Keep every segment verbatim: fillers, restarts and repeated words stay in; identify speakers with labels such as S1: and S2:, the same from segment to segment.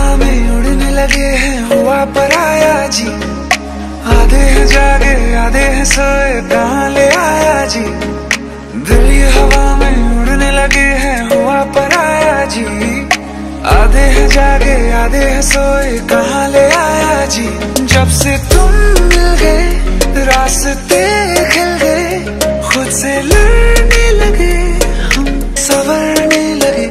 S1: में उड़ने लगे हैं, हुआ पराया जी। आधे हैं जागे आधे हैं सोए, कहाँ ले आया जी। दिल ये हवा में उड़ने लगे हैं, हुआ पराया जी। आधे हैं जागे आधे हैं सोए, कहाँ ले आया जी। जब से तुम मिल गए रास्ते खिल गए, खुद से लड़ने लगे हम, संवरने लगे।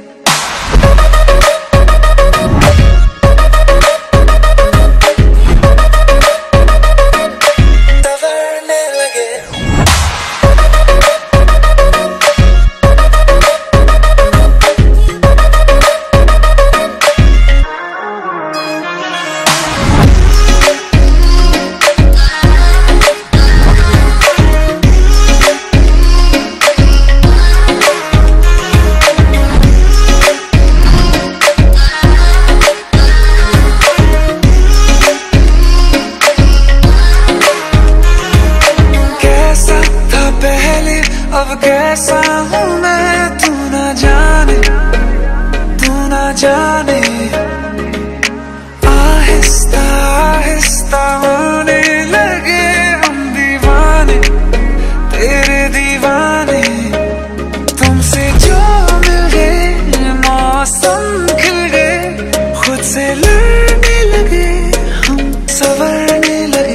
S1: अब कैसा हूँ मैं, तू ना जाने, तू ना जाने। आहिस्ता आहिस्ता होने लगे हम दीवाने, तेरे दीवाने। तुमसे जो मिल गए मौसम खिल गए, खुद से लड़ने लगे हम, संवरने लगे।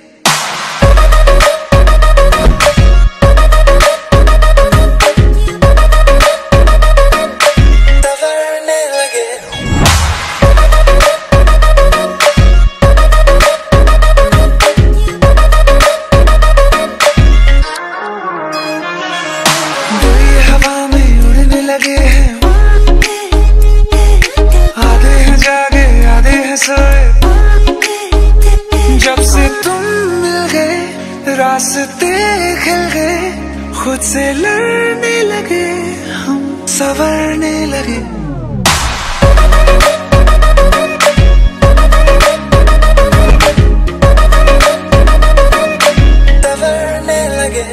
S1: लगे हैं आधे हैं जागे आधे हैं सोए, जब से तुम मिल गए रास्ते खिल गए, खुद से लड़ने लगे हम, संवरने लगे। संवरने लगे।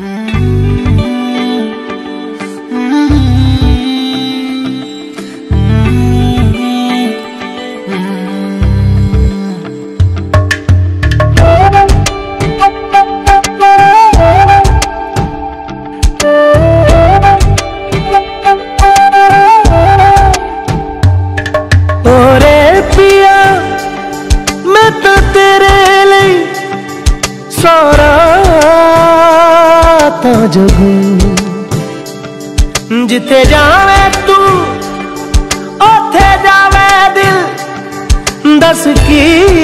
S2: जगू जिथे जावे तू ओथे जावे दिल, दस की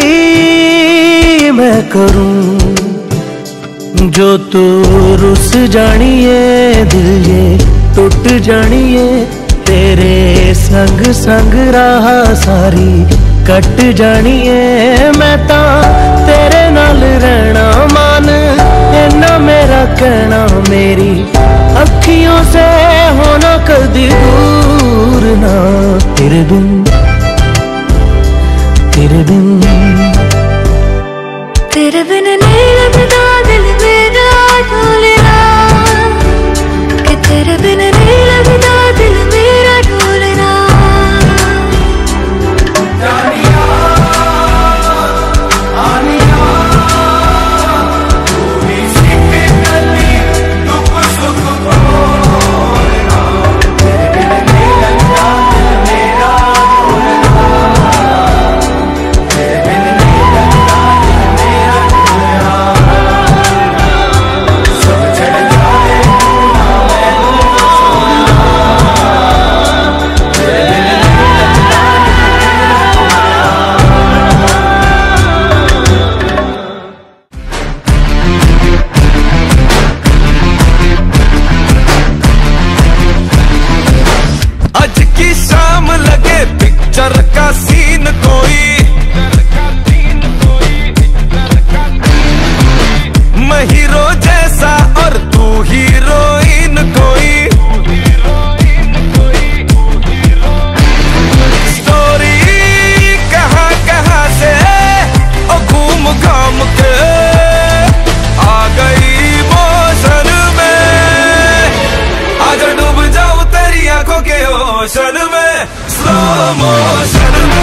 S2: मैं करूं जो तू रुस जानिए, दिल ये टूट जानिए। तेरे संग संग राह सारी कट जानिए, मैं ता तेरे नाल रहना मान, इन्ना मेरा कहना। मेरी अखियों से होना कदी दूर ना, तेरे बिन तेरे बिन
S3: तेरे बिन नहीं लगता दिल मेरा ढोलना, कि तेरे बिन नहीं लगता दिल मेरा ढोलना।
S1: पिक्चर का सीन कोई, मैं हीरो जैसा और तू हीरोइन कोई। स्टोरी कहाँ कहाँ से ओ घूम घाम के आ गई मोशन में, आज डूब जाऊं तेरी आंखों के ओशन में, स्लो मोशन में।